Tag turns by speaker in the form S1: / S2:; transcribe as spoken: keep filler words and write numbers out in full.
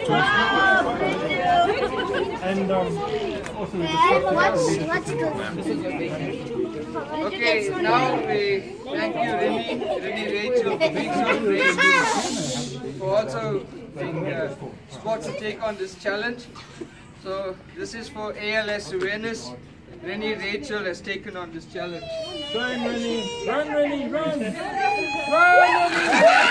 S1: And um, also we
S2: What's, what's good?
S3: Okay, now we thank you, Rennie, Rennie Rachel, for being so brave, for also being uh, sports to take on this challenge. So this is for A L S awareness. Rennie Rachel has taken on this challenge.
S1: run, Rennie, run, Rennie, run, run, Rennie.